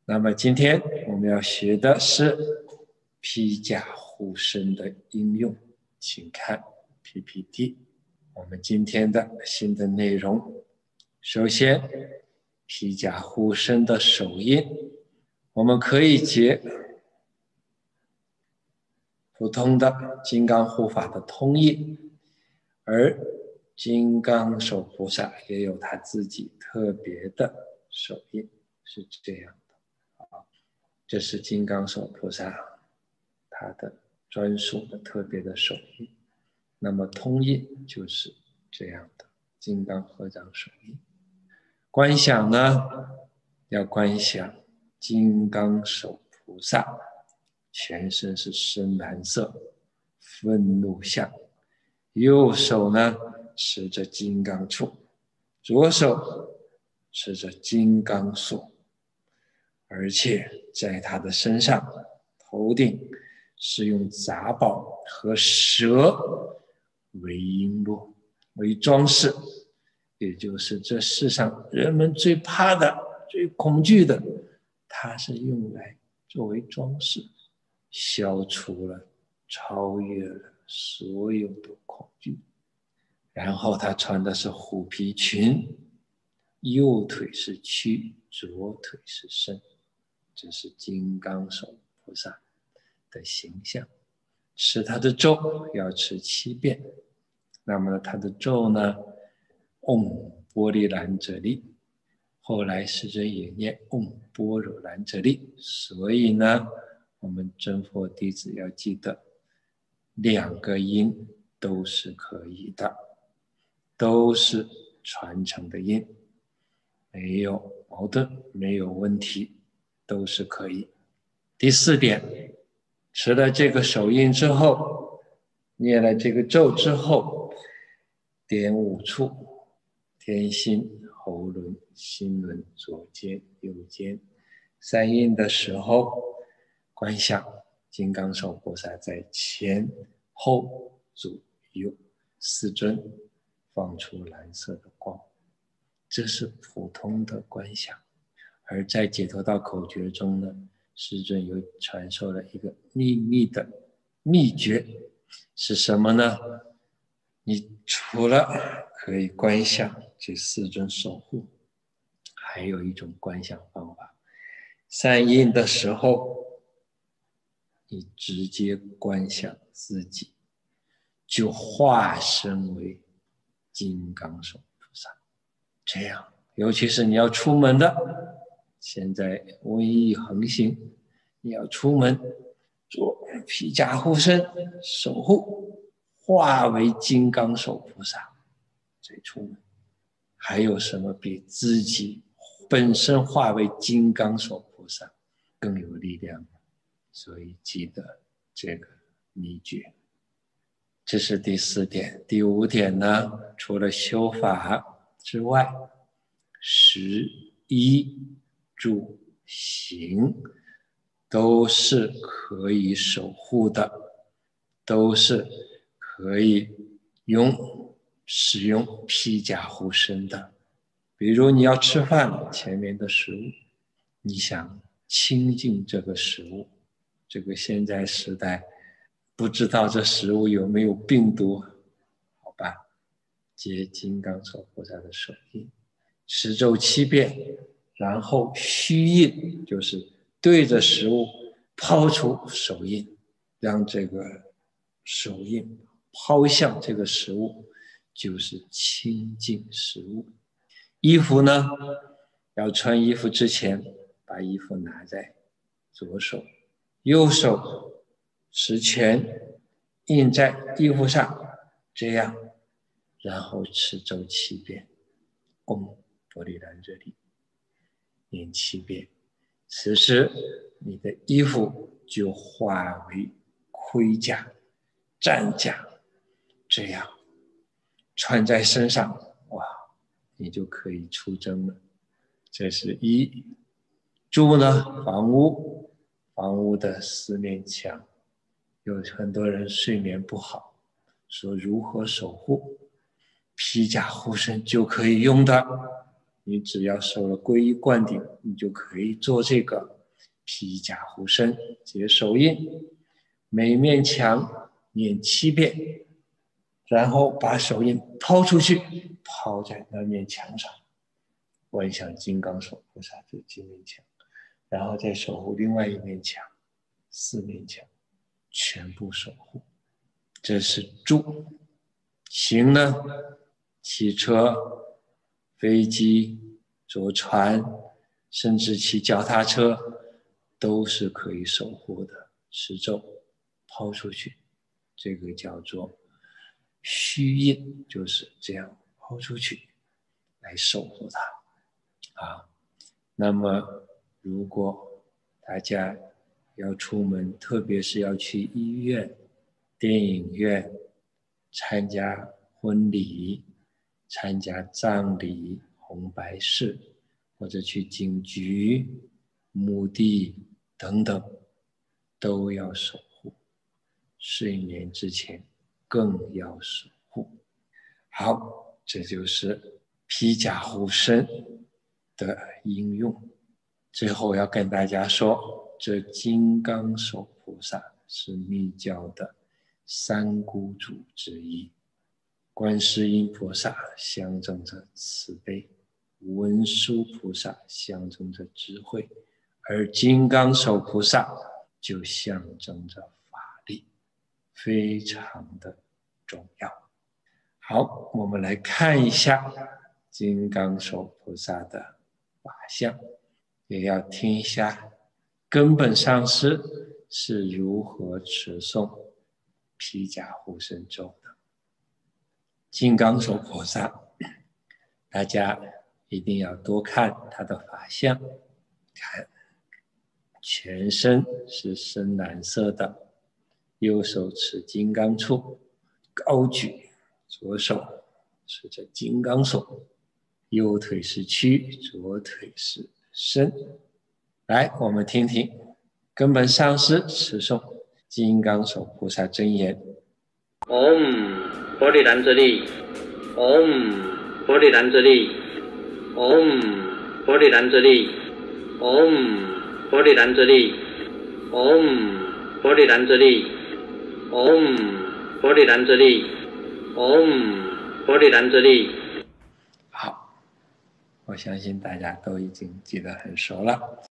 那么今天我们要学的是披甲护身的应用，请看 PPT。我们今天的新的内容，首先披甲护身的手印，我们可以结普通的金刚护法的通印，而金刚手菩萨也有他自己特别的手印，是这样的。这是金刚手菩萨他的专属的特别的手印。那么通印就是这样的金刚合掌手印。观想呢，要观想金刚手菩萨全身是深蓝色愤怒相，右手呢持着金刚杵，左手持着金刚锁，而且在他的身上头顶是用杂宝和蛇为璎珞为装饰，也就是这世上人们最怕的最恐惧的，它是用来作为装饰，消除了超越了所有的恐惧。然后他穿的是虎皮裙，右腿是屈，左腿是伸，这是金刚手菩萨的形象。持他的咒要持7遍，那么他的咒呢，嗡波利兰哲利，后来世尊也念嗡般若兰哲利。所以呢，我们真佛弟子要记得2个音都是可以的，都是传承的音，没有矛盾，没有问题，都是可以。第4点，持了这个手印之后，念了这个咒之后，点5处，天心、喉轮、心轮、左肩、右肩。3印的时候，观想金刚手菩萨在前后左右4尊放出蓝色的光，这是普通的观想。而在解脱道口诀中呢，世尊又传授了一个秘密的秘诀，是什么呢？你除了可以观想这4尊守护，还有一种观想方法。3印的时候，你直接观想自己就化身为金刚手菩萨，这样尤其是你要出门的，现在瘟疫横行，你要出门做披甲护身守护，化为金刚手菩萨再出门，还有什么比自己本身化为金刚手菩萨更有力量？所以记得这个秘诀。这是第4点。第5点呢，除了修法之外，食衣住行都是可以守护的，都是可以使用披甲护身的。比如你要吃饭，前面的食物，你想清净这个食物，这个现在时代不知道这食物有没有病毒，好吧，结金刚手菩萨的手印，持咒7遍，然后虚印，就是对着食物抛出手印，让这个手印抛向这个食物，就是清净食物。衣服呢，要穿衣服之前，把衣服拿在左手，右手持拳印在衣服上，这样，然后持咒7遍，嗡波利兰哲利，念7遍。此时你的衣服就化为盔甲、战甲，这样穿在身上，哇，你就可以出征了。这是1。住呢，房屋，房屋的4面墙，有很多人睡眠不好，说如何守护？披甲护身就可以用的，你只要受了皈依灌顶，你就可以做这个。 披甲护身结手印，每面墙念7遍，然后把手印抛出去，抛在那面墙上，观想金刚手菩萨这几面墙，然后再守护另外一面墙，4面墙全部守护。这是住。行呢，骑车、飞机、坐船，甚至骑脚踏车，都是可以守护的。持咒抛出去，这个叫做虚印，就是这样抛出去来守护它。那么如果大家要出门，特别是要去医院、电影院参加婚礼、参加葬礼、红白事，或者去警局、墓地等等，都要守护。睡眠之前更要守护。好，这就是披甲护身的应用。最后要跟大家说，这金刚手菩萨是密教的3孤主之一。观世音菩萨象征着慈悲，文殊菩萨象征着智慧，而金刚手菩萨就象征着法力，非常的重要。好，我们来看一下金刚手菩萨的法相，也要听一下根本上师是如何持诵披甲护身咒的。金刚手菩萨，大家一定要多看他的法相，看全身是深蓝色的，右手持金刚杵，高举，左手持着金刚手，右腿是屈，左腿是伸。来，我们听听根本上师持诵金刚手菩萨真言。 Om 波利兰之力 Om 波利兰之力 Om 波利兰之力 Om 波利兰之力 Om 波利兰之力 Om 波利兰之力 Om 波利兰之力。 好，我相信大家都已经记得很熟了。